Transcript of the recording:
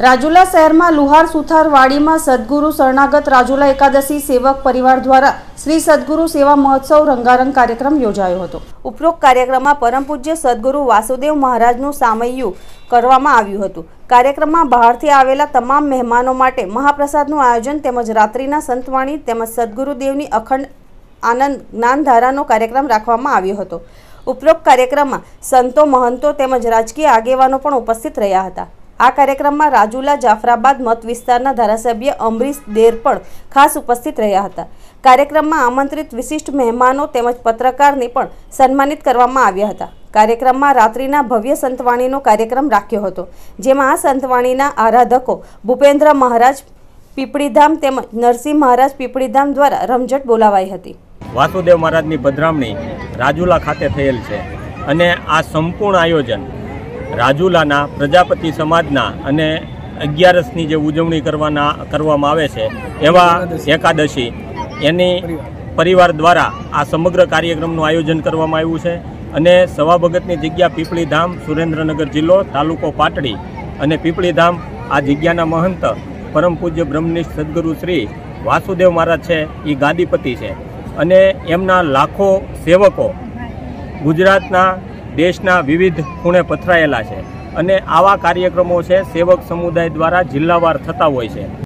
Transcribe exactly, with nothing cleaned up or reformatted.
રાજુલા શહેરમાં લુહાર સુથાર વાડીમાં સદગુરુ શરણાગત રાજુલા એકાદશી સેવક પરિવાર દ્વારા શ્રી સદગુરુ સેવા મહોત્સવ રંગારંગ કાર્યક્રમ યોજાયો હતો। ઉપરોક્ત કાર્યક્રમમાં પરમ પૂજ્ય સદગુરુ વાસુદેવ મહારાજનું સામૈયું કરવામાં આવ્યું હતું। કાર્યક્રમમાં બહારથી આવેલા તમામ મહેમાનો માટે મહાપ્રસાદનું આયોજન તેમજ રાત્રિના સંતવાણી તેમજ સદગુરુદેવની અખંડ આનંદ જ્ઞાનધારાનો કાર્યક્રમ રાખવામાં આવ્યો હતો। ઉપરોક્ત કાર્યક્રમમાં સંતો મહંતો તેમજ રાજકીય આગેવાનો પણ ઉપસ્થિત રહ્યા હતા। આ કાર્યક્રમમાં રાજુલા જાફરાબાદ મત વિસ્તારના ધારાસભ્ય અમરીશ દેર પણ ખાસ ઉપસ્થિત રહ્યા હતા। કાર્યક્રમમાં આમંત્રિત વિશિષ્ટ મહેમાનો તેમજ પત્રકારને પણ સન્માનિત કરવામાં આવ્યા હતા। કાર્યક્રમમાં રાત્રિના ભવ્ય સંતવાણીનો કાર્યક્રમ રાખ્યો હતો, જેમાં આ સંતવાણીના આરાધકો ભૂપેન્દ્ર મહારાજ પીપળીધામ તેમજ નરસિંહ મહારાજ પીપળીધામ દ્વારા રમઝટ બોલાવાઈ હતી। વાસુદેવ મહારાજની પધરામણી રાજુલા ખાતે થયેલ છે અને આ સંપૂર્ણ આયોજન રાજુલાના પ્રજાપતિ સમાજના અને અગિયારસની જે ઉજવણી કરવાના કરવામાં આવે છે એવા એકાદશી એની પરિવાર દ્વારા આ સમગ્ર કાર્યક્રમનું આયોજન કરવામાં આવ્યું છે અને સવા ભગતની જગ્યા પીપળીધામ, સુરેન્દ્રનગર જિલ્લો, તાલુકો પાટડી અને પીપળીધામ આ જગ્યાના મહંત પરમ પૂજ્ય બ્રહ્મનિષ્ઠ સદગુરુ શ્રી વાસુદેવ મહારાજ છે એ ગાદીપતિ છે અને એમના લાખો સેવકો ગુજરાતના દેશના વિવિધ ખૂણે પથરાયેલા છે અને આવા કાર્યક્રમો છે સેવક સમુદાય દ્વારા જિલ્લાવાર થતા હોય છે।